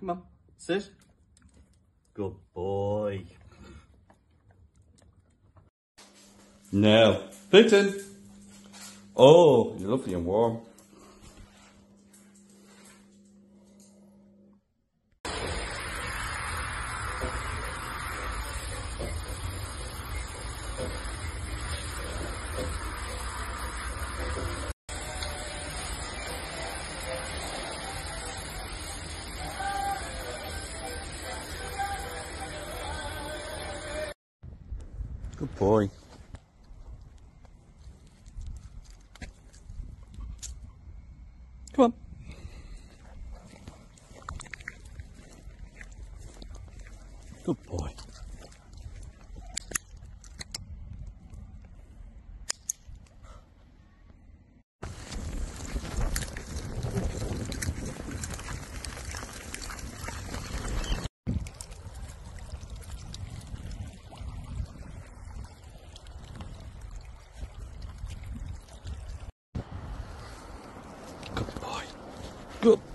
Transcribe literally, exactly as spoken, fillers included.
Come on, sit. Good boy. Now, Vixen. Oh, you're lovely and warm. Good boy. Come on. Good boy. Good boy. Good